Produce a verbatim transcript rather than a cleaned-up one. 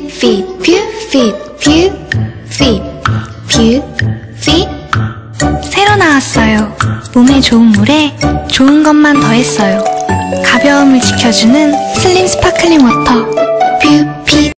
뷰핏 뷰핏 뷰핏 뷰핏 새로 나왔어요. 몸에 좋은 물에 좋은 것만 더했어요. 가벼움을 지켜주는 슬림 스파클링 워터 뷰핏